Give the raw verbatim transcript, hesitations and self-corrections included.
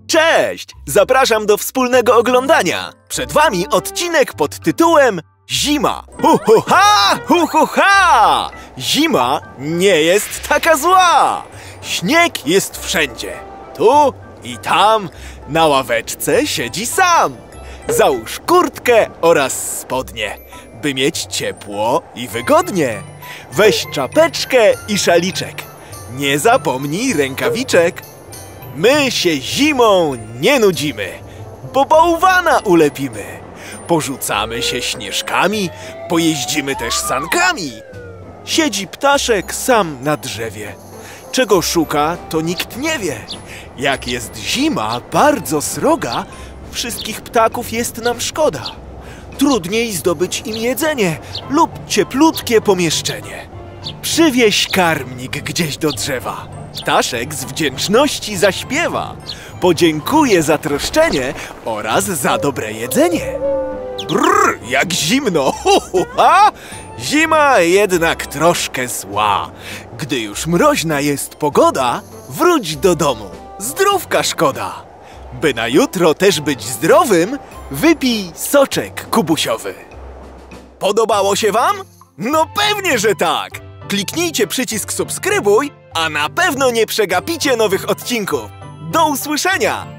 Cześć! Zapraszam do wspólnego oglądania. Przed wami odcinek pod tytułem Zima. Hu hu ha! Hu hu ha! Zima nie jest taka zła. Śnieg jest wszędzie. Tu i tam na ławeczce siedzi sam. Załóż kurtkę oraz spodnie, by mieć ciepło i wygodnie. Weź czapeczkę i szaliczek. Nie zapomnij rękawiczek. My się zimą nie nudzimy, bo bałwana ulepimy. Porzucamy się śnieżkami, pojeździmy też sankami. Siedzi ptaszek sam na drzewie. Czego szuka, to nikt nie wie. Jak jest zima bardzo sroga, wszystkich ptaków jest nam szkoda. Trudniej zdobyć im jedzenie lub cieplutkie pomieszczenie. Przywieź karmnik gdzieś do drzewa. Ptaszek z wdzięczności zaśpiewa. Podziękuje za troszczenie oraz za dobre jedzenie. Brrr, jak zimno! Hu, hu, ha! Zima jednak troszkę zła. Gdy już mroźna jest pogoda, wróć do domu. Zdrówka szkoda. By na jutro też być zdrowym, wypij soczek kubusiowy. Podobało się wam? No pewnie, że tak! Kliknijcie przycisk subskrybuj, a na pewno nie przegapicie nowych odcinków. Do usłyszenia!